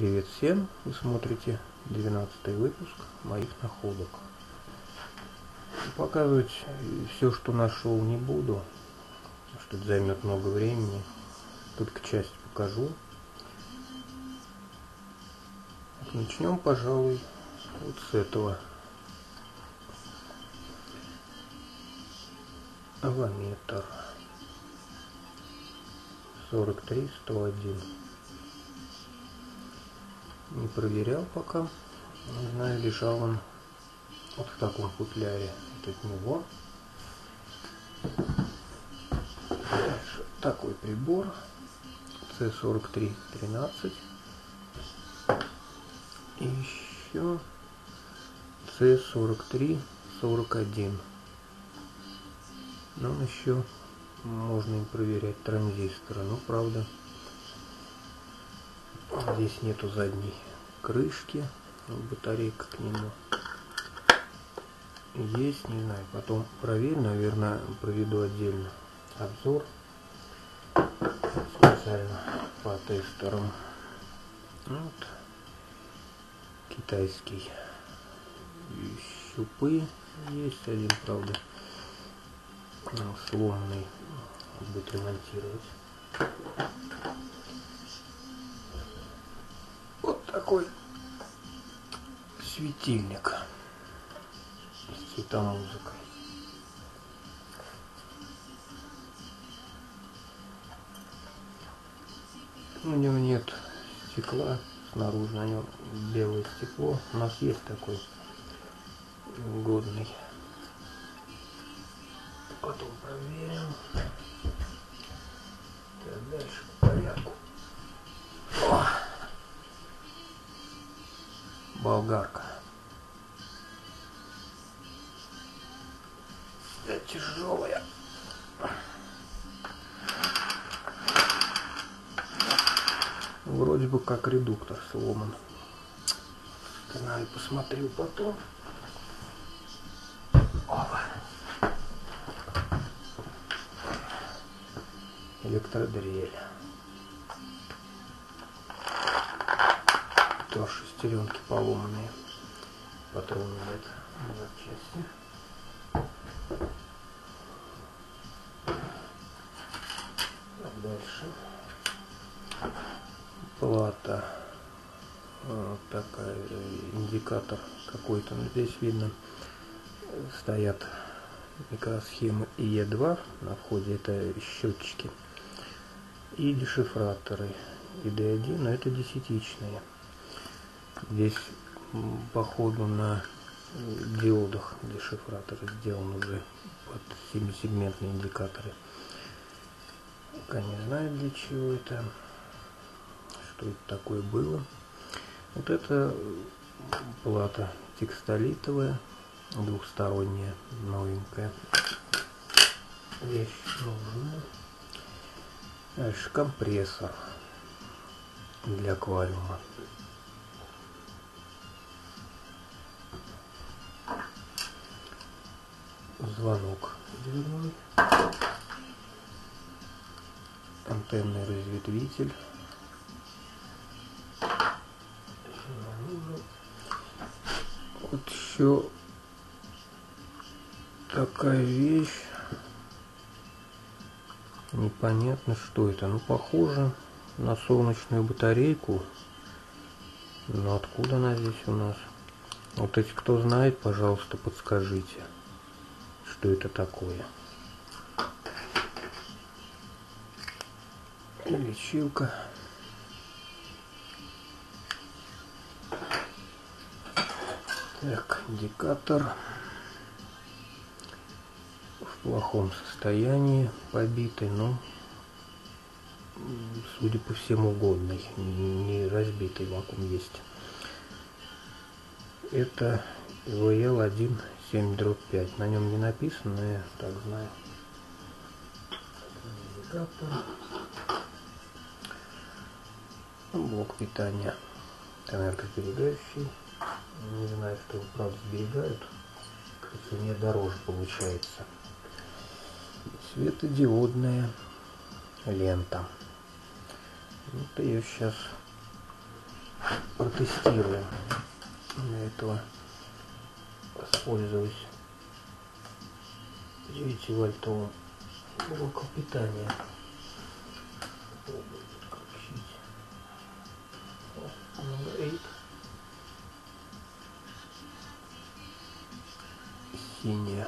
Привет всем! Вы смотрите 12-й выпуск моих находок. Показывать все, что нашел, не буду, что это займет много времени. Только часть покажу. Начнем, пожалуй, вот с этого. Авометр 43-101. Не проверял пока. Не знаю, лежал он вот в таком футляре. Вот от него. Дальше такой прибор C4313. И еще C4341. Но еще можно им проверять транзисторы. Ну, правда, здесь нету задней крышки, батарейка к нему есть, не знаю, потом проверю, наверное, проведу отдельно обзор специально по тестерам. Вот китайский. И щупы есть, один, правда, сломанный, будет ремонтировать. Вот такой светильник с цветомузыкой. У него нет стекла снаружи, на нем белое стекло. У нас есть такой годный. Потом проверим. Так, дальше по порядку. О! Болгарка. Это тяжелая. Вроде бы как редуктор сломан. Знаю, посмотрю потом. Опа. Электродрель. Тоже шестеренки поломанные. Патроны нет в запчасти. Так, дальше. Плата. Вот такая, индикатор какой-то. Здесь видно, стоят микросхемы ИЕ2 на входе, это счетчики, и дешифраторы ID1, но это десятичные. Здесь походу на диодах дешифратор сделан уже под 7-сегментные индикаторы. Пока не знаю, для чего это, что это такое было. Вот это плата текстолитовая, двухсторонняя, новенькая вещь нужная. Дальше компрессор для аквариума. Звонок дверной. Антенный разветвитель. Вот еще такая вещь. Непонятно, что это. Ну, похоже на солнечную батарейку. Но откуда она здесь у нас? Вот эти, кто знает, пожалуйста, подскажите, что это такое. Лечилка. Так, индикатор в плохом состоянии, побитый, но, судя по всему, годный, не разбитый, вакуум есть. Это VL17/5, на нем не написано, но я так знаю. Индикатор. Блок питания энергосберегающий. Не знаю, что его, правда, сберегают. По цене дороже получается. Светодиодная лента. Вот ее сейчас протестируем. Для этого воспользуюсь 9-вольтовым блоком питания. Включить. Он горит. Синяя.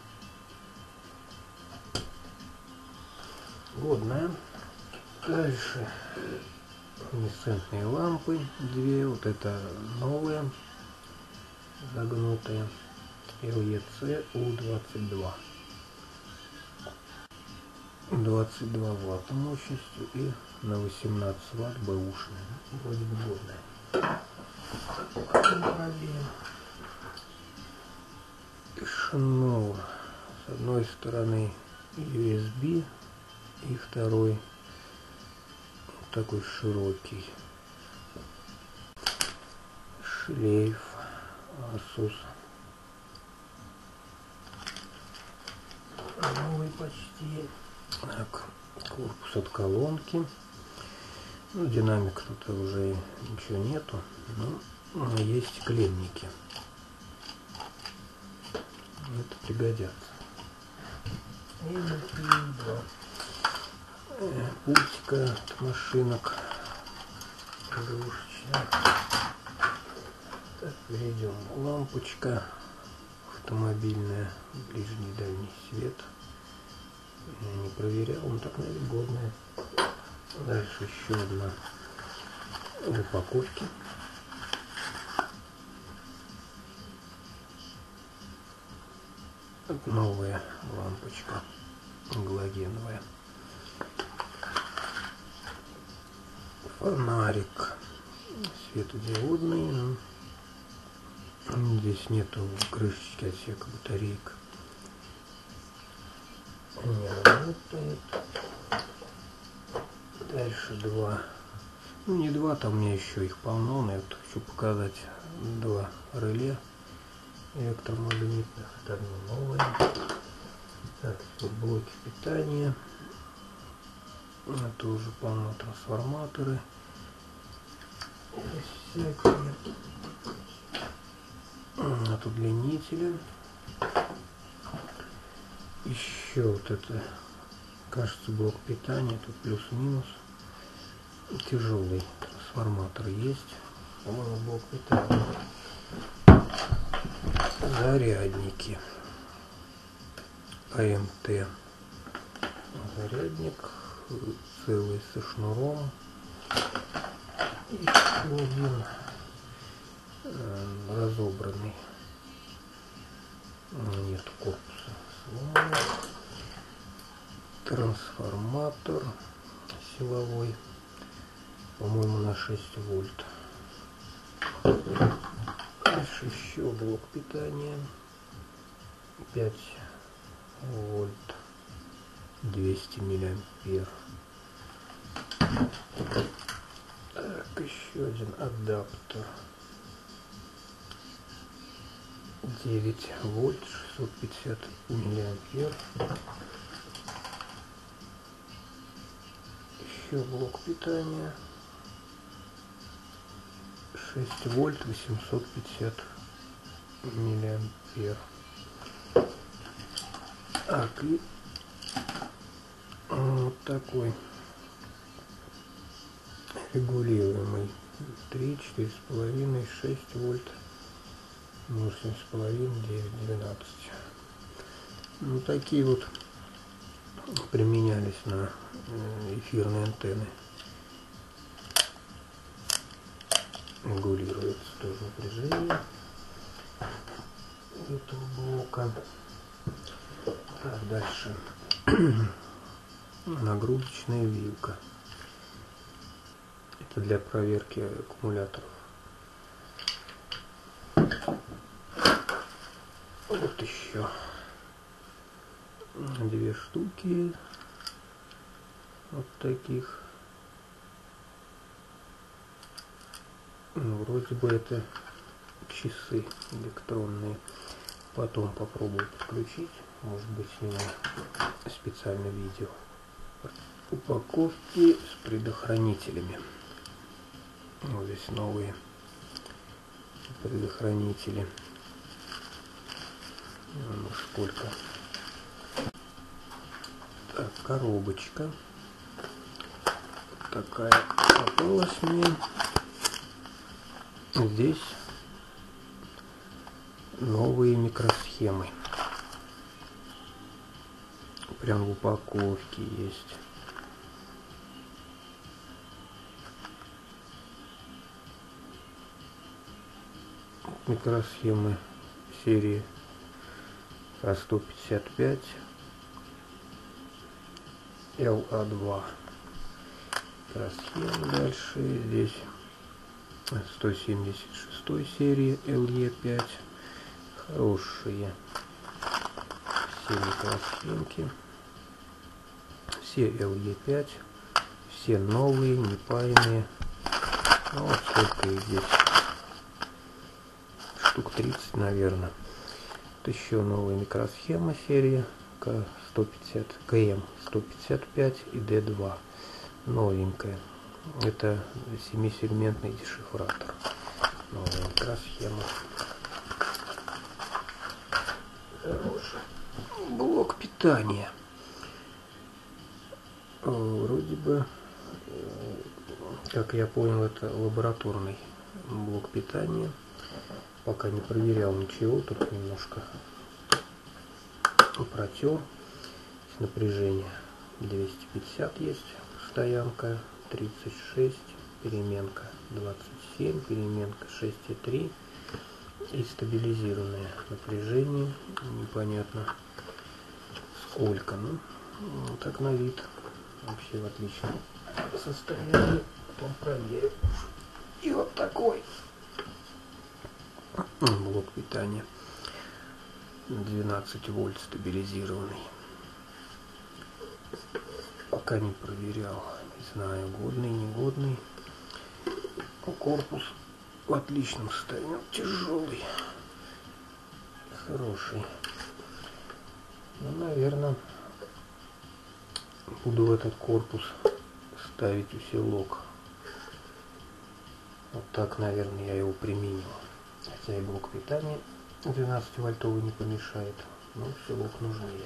Годная. Дальше люминесцентные лампы, две, вот это новые, загнутые, LEC U22, 22 ватта мощностью и на 18 ватт бэушная, вроде бы годная. И шнур, с одной стороны USB и второй такой широкий, шлейф Asus, новый почти. Так, корпус от колонки. Ну, динамик тут уже ничего нету, но есть клеммики, это пригодятся. И пультика от машинок игрушечная. Так, перейдем. Лампочка автомобильная, ближний и дальний свет. Я не проверял, но так, наверное, годная. Дальше еще одна в упаковке. Новая лампочка галогеновая. Фонарик светодиодный, но здесь нету крышечки отсека батареек, не работает. Дальше два, ну не два, там у меня еще их полно, но я вот хочу показать два реле электромагнитных, это одно новое. Так, тут блоки питания, тоже полно трансформаторы всякие, от удлинителя. Еще вот это, кажется, блок питания, тут плюс-минус, тяжелый трансформатор есть, по-моему, блок питания. Зарядники АМТ, зарядник целый со шнуром. Еще один разобранный, нет корпуса, сломанный. Трансформатор силовой, по-моему, на 6 вольт. Дальше еще блок питания 5 вольт, 200 миллиампер. Так, еще один адаптер 9 вольт, 650 миллиампер. Еще блок питания 6 вольт, 850 миллиампер. Так, и вот такой регулируемый 3, 4,5, 6 вольт, 8,5, 9, 12. Ну, такие вот применялись на эфирные антенны. Регулируется тоже напряжение этого блока. Так, дальше нагрузочная вилка. Это для проверки аккумуляторов. Вот еще две штуки вот таких. Ну, вроде бы это часы электронные. Потом попробую подключить. Может быть, сниму специальное видео. Упаковки с предохранителями. Вот здесь новые предохранители. Ну, сколько? Так, коробочка. Такая попалась мне. Здесь новые микросхемы. Прям в упаковке есть. Микросхемы серии А155 ЛА2. Микросхемы дальше. Здесь 176 серии ЛЕ5. Хорошие все микросхемки. Все ЛЕ5. Все новые, непаянные. Ну, вот сколько их здесь. Штук 30, наверное. Вот еще новая микросхема серии К150, КМ155 и Д2. Новенькая. Это 7-сегментный дешифратор. Новая микросхема. Хороший блок питания. Вроде бы, как я понял, это лабораторный блок питания. Пока не проверял ничего, тут немножко протер. Напряжение 250 есть, стоянка 36, переменка 27, переменка 6,3 и стабилизированное напряжение непонятно сколько. Ну, так на вид вообще в отличном состоянии. Потом проверим. И вот такой блок питания 12 вольт стабилизированный. Пока не проверял, не знаю, годный, негодный. Корпус в отличном состоянии, тяжелый, хороший. Ну, наверное, буду в этот корпус ставить усилок. Вот так, наверное, я его применю. Хотя и блок питания 12 вольтовый не помешает, но усилок нужнее.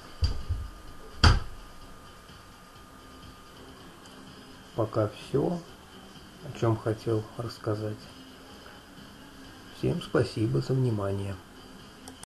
Пока все, о чем хотел рассказать. Всем спасибо за внимание.